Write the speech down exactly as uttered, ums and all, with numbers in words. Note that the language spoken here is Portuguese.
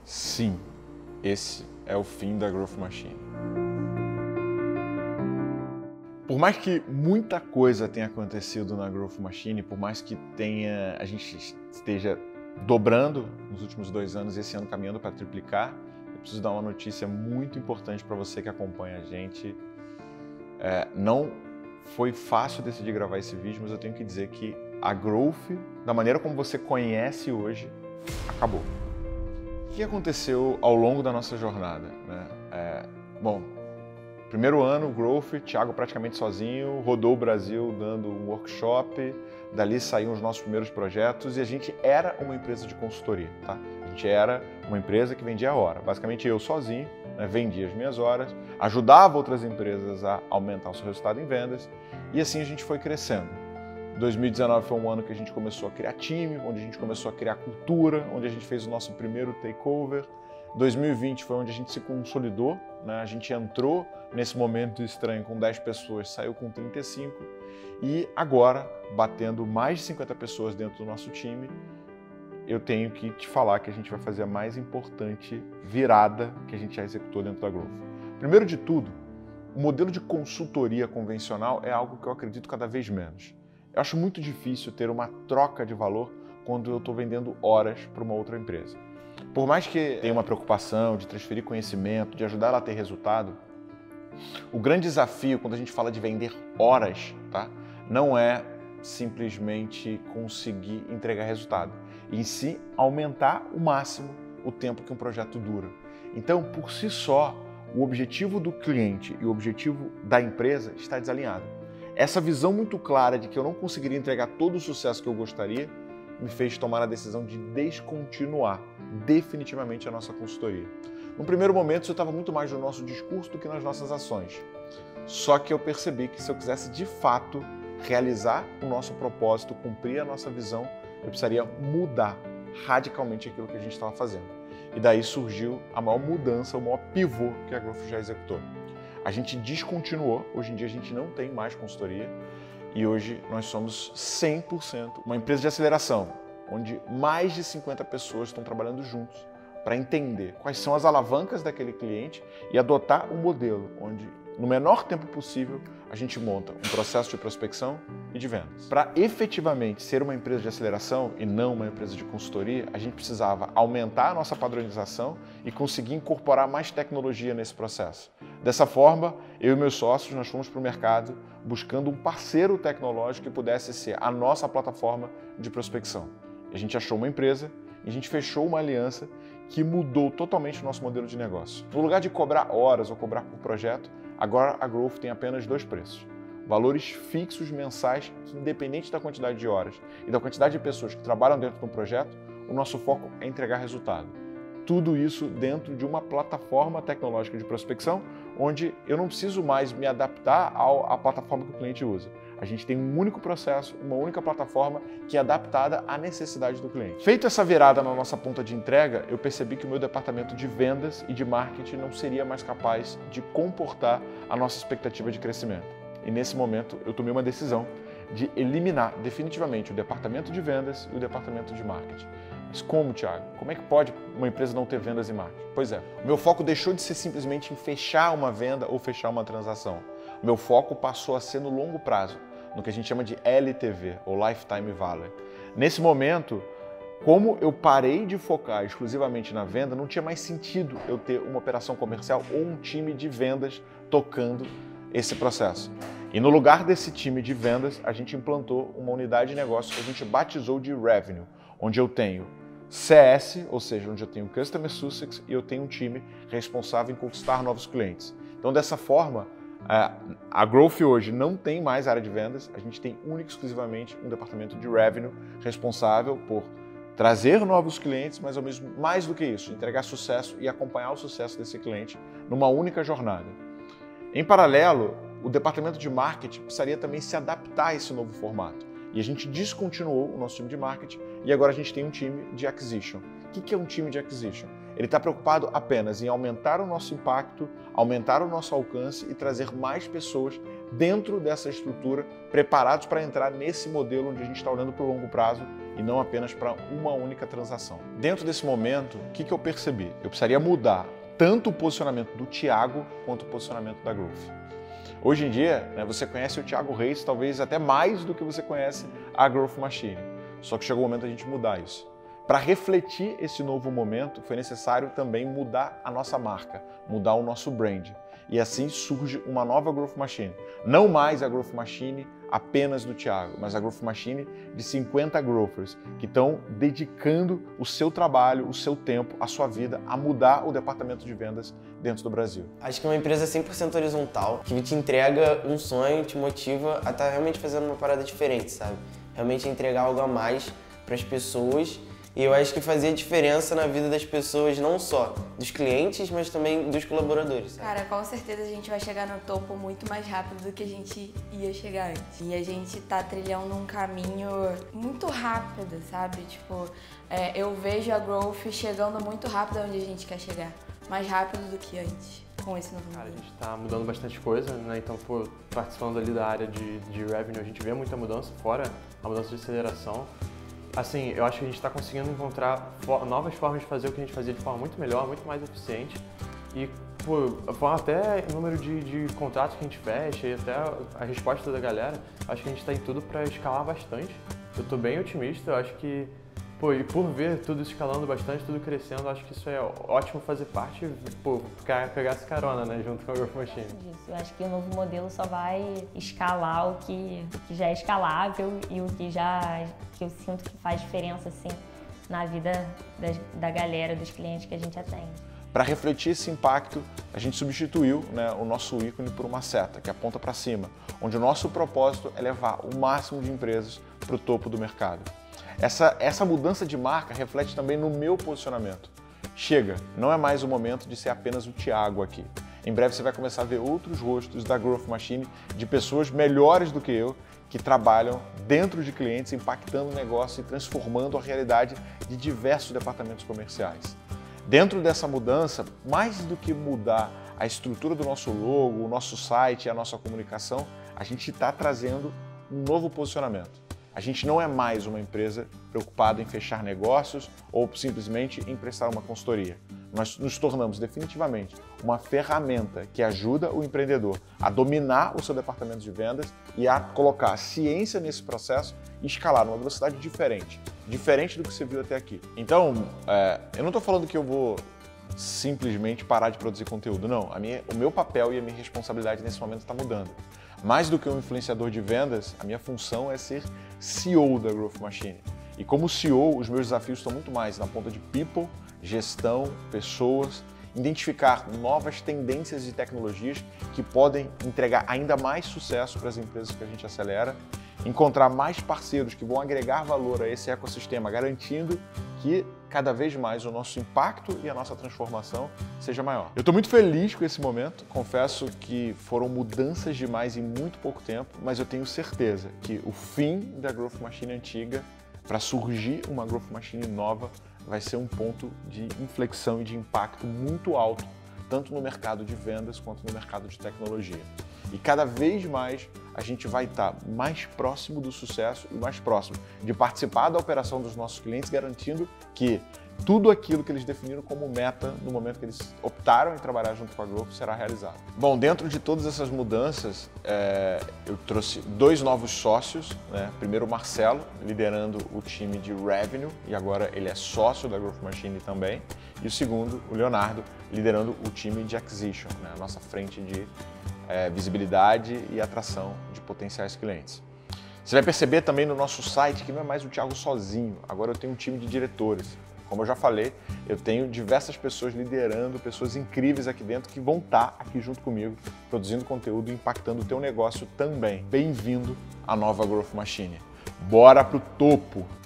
Sim, esse é o fim da Growth Machine. Por mais que muita coisa tenha acontecido na Growth Machine, por mais que tenha, a gente esteja dobrando nos últimos dois anos e esse ano caminhando para triplicar, eu preciso dar uma notícia muito importante para você que acompanha a gente. É, não foi fácil decidir gravar esse vídeo, mas eu tenho que dizer que a Growth, da maneira como você conhece hoje, acabou. O que aconteceu ao longo da nossa jornada, né? É, bom, primeiro ano, Growth, Thiago praticamente sozinho, rodou o Brasil dando um workshop, dali saíram os nossos primeiros projetos e a gente era uma empresa de consultoria, tá? A gente era uma empresa que vendia a hora, basicamente eu sozinho, né, vendia as minhas horas, ajudava outras empresas a aumentar o seu resultado em vendas e assim a gente foi crescendo. dois mil e dezenove foi um ano que a gente começou a criar time, onde a gente começou a criar cultura, onde a gente fez o nosso primeiro takeover. dois mil e vinte foi onde a gente se consolidou, né? A gente entrou nesse momento estranho com dez pessoas, saiu com trinta e cinco e agora, batendo mais de cinquenta pessoas dentro do nosso time, eu tenho que te falar que a gente vai fazer a mais importante virada que a gente já executou dentro da Growth. Primeiro de tudo, o modelo de consultoria convencional é algo que eu acredito cada vez menos. Eu acho muito difícil ter uma troca de valor quando eu estou vendendo horas para uma outra empresa. Por mais que tenha uma preocupação de transferir conhecimento, de ajudar ela a ter resultado, o grande desafio quando a gente fala de vender horas, tá, não é simplesmente conseguir entregar resultado, em si aumentar o máximo o tempo que um projeto dura. Então, por si só, o objetivo do cliente e o objetivo da empresa está desalinhado. Essa visão muito clara de que eu não conseguiria entregar todo o sucesso que eu gostaria me fez tomar a decisão de descontinuar definitivamente a nossa consultoria. No primeiro momento, isso estava muito mais no nosso discurso do que nas nossas ações. Só que eu percebi que se eu quisesse de fato realizar o nosso propósito, cumprir a nossa visão, eu precisaria mudar radicalmente aquilo que a gente estava fazendo. E daí surgiu a maior mudança, o maior pivô que a Growth já executou. A gente descontinuou, hoje em dia a gente não tem mais consultoria e hoje nós somos cem por cento uma empresa de aceleração, onde mais de cinquenta pessoas estão trabalhando juntos para entender quais são as alavancas daquele cliente e adotar um modelo onde, no menor tempo possível, a gente monta um processo de prospecção e de vendas. Para efetivamente ser uma empresa de aceleração e não uma empresa de consultoria, a gente precisava aumentar a nossa padronização e conseguir incorporar mais tecnologia nesse processo. Dessa forma, eu e meus sócios, nós fomos para o mercado buscando um parceiro tecnológico que pudesse ser a nossa plataforma de prospecção. A gente achou uma empresa e a gente fechou uma aliança que mudou totalmente o nosso modelo de negócio. No lugar de cobrar horas ou cobrar por projeto, agora a Growth tem apenas dois preços. Valores fixos mensais que, independente da quantidade de horas e da quantidade de pessoas que trabalham dentro de um projeto, o nosso foco é entregar resultado. Tudo isso dentro de uma plataforma tecnológica de prospecção, onde eu não preciso mais me adaptar à plataforma que o cliente usa. A gente tem um único processo, uma única plataforma que é adaptada à necessidade do cliente. Feito essa virada na nossa ponta de entrega, eu percebi que o meu departamento de vendas e de marketing não seria mais capaz de comportar a nossa expectativa de crescimento. E nesse momento eu tomei uma decisão de eliminar definitivamente o departamento de vendas e o departamento de marketing. Mas como, Thiago? Como é que pode uma empresa não ter vendas e marketing? Pois é, o meu foco deixou de ser simplesmente em fechar uma venda ou fechar uma transação. O meu foco passou a ser no longo prazo, no que a gente chama de L T V, ou Lifetime Value. Nesse momento, como eu parei de focar exclusivamente na venda, não tinha mais sentido eu ter uma operação comercial ou um time de vendas tocando esse processo. E no lugar desse time de vendas, a gente implantou uma unidade de negócio que a gente batizou de Revenue, onde eu tenho C S, ou seja, onde eu tenho Customer Success e eu tenho um time responsável em conquistar novos clientes. Então, dessa forma, a Growth hoje não tem mais área de vendas, a gente tem única e exclusivamente um departamento de Revenue responsável por trazer novos clientes, mas ao mesmo mais do que isso, entregar sucesso e acompanhar o sucesso desse cliente numa única jornada. Em paralelo, o departamento de marketing precisaria também se adaptar a esse novo formato. E a gente descontinuou o nosso time de marketing e agora a gente tem um time de acquisition. O que é um time de acquisition? Ele está preocupado apenas em aumentar o nosso impacto, aumentar o nosso alcance e trazer mais pessoas dentro dessa estrutura, preparados para entrar nesse modelo onde a gente está olhando para o longo prazo e não apenas para uma única transação. Dentro desse momento, o que, que eu percebi? Eu precisaria mudar tanto o posicionamento do Thiago quanto o posicionamento da Growth. Hoje em dia, né, você conhece o Thiago Reis talvez até mais do que você conhece a Growth Machine. Só que chegou o momento de a gente mudar isso. Para refletir esse novo momento, foi necessário também mudar a nossa marca, mudar o nosso brand. E assim surge uma nova Growth Machine. Não mais a Growth Machine apenas do Thiago, mas a Growth Machine de cinquenta growthers que estão dedicando o seu trabalho, o seu tempo, a sua vida a mudar o departamento de vendas dentro do Brasil. Acho que é uma empresa cem por cento horizontal, que te entrega um sonho, te motiva a estar realmente fazendo uma parada diferente, sabe? Realmente entregar algo a mais para as pessoas. E eu acho que fazia diferença na vida das pessoas, não só dos clientes, mas também dos colaboradores, sabe? Cara, com certeza a gente vai chegar no topo muito mais rápido do que a gente ia chegar antes. E a gente tá trilhando um caminho muito rápido, sabe? Tipo, é, eu vejo a Growth chegando muito rápido onde a gente quer chegar. Mais rápido do que antes, com esse novo Cara, modelo. a gente tá mudando bastante coisa, né? Então, pô, participando ali da área de, de revenue, a gente vê muita mudança, fora a mudança de aceleração. Assim, eu acho que a gente está conseguindo encontrar for novas formas de fazer o que a gente fazia de forma muito melhor, muito mais eficiente. E, pô, até o número de, de contratos que a gente fecha e até a resposta da galera, acho que a gente está em tudo para escalar bastante. Eu estou bem otimista, eu acho que, pô, e por ver tudo escalando bastante, tudo crescendo, eu acho que isso é ótimo fazer parte, pô, pegar essa carona, né, junto com a Growth Machine. Eu acho que o novo modelo só vai escalar o que, que já é escalável e o que já que eu sinto que faz diferença assim na vida da, da galera, dos clientes que a gente atende. Para refletir esse impacto, a gente substituiu, né, o nosso ícone por uma seta que aponta para cima, onde o nosso propósito é levar o máximo de empresas para o topo do mercado. Essa, essa mudança de marca reflete também no meu posicionamento. Chega, não é mais o momento de ser apenas o Thiago aqui. Em breve você vai começar a ver outros rostos da Growth Machine, de pessoas melhores do que eu, que trabalham dentro de clientes, impactando o negócio e transformando a realidade de diversos departamentos comerciais. Dentro dessa mudança, mais do que mudar a estrutura do nosso logo, o nosso site e a nossa comunicação, a gente está trazendo um novo posicionamento. A gente não é mais uma empresa preocupada em fechar negócios ou simplesmente em prestar uma consultoria. Nós nos tornamos definitivamente uma ferramenta que ajuda o empreendedor a dominar o seu departamento de vendas e a colocar a ciência nesse processo e escalar numa velocidade diferente, diferente do que você viu até aqui. Então, é, eu não estou falando que eu vou simplesmente parar de produzir conteúdo, não. A minha, o meu papel e a minha responsabilidade nesse momento está mudando. Mais do que um influenciador de vendas, a minha função é ser C E O da Growth Machine. E como C E O, os meus desafios estão muito mais na ponta de people, gestão, pessoas, identificar novas tendências e tecnologias que podem entregar ainda mais sucesso para as empresas que a gente acelera, encontrar mais parceiros que vão agregar valor a esse ecossistema, garantindo que cada vez mais o nosso impacto e a nossa transformação seja maior. Eu estou muito feliz com esse momento, confesso que foram mudanças demais em muito pouco tempo, mas eu tenho certeza que o fim da Growth Machine antiga, para surgir uma Growth Machine nova, vai ser um ponto de inflexão e de impacto muito alto, tanto no mercado de vendas quanto no mercado de tecnologia. E cada vez mais a gente vai estar mais próximo do sucesso e mais próximo de participar da operação dos nossos clientes, garantindo que tudo aquilo que eles definiram como meta no momento que eles optaram em trabalhar junto com a Growth será realizado. Bom, dentro de todas essas mudanças, é, eu trouxe dois novos sócios, né? Primeiro o Marcelo, liderando o time de Revenue, e agora ele é sócio da Growth Machine também. E o segundo, o Leonardo, liderando o time de Acquisition, né? A nossa frente de é, visibilidade e atração de potenciais clientes. Você vai perceber também no nosso site que não é mais o Thiago sozinho, agora eu tenho um time de diretores. Como eu já falei, eu tenho diversas pessoas liderando, pessoas incríveis aqui dentro que vão estar aqui junto comigo, produzindo conteúdo e impactando o teu negócio também. Bem-vindo à nova Growth Machine. Bora pro topo!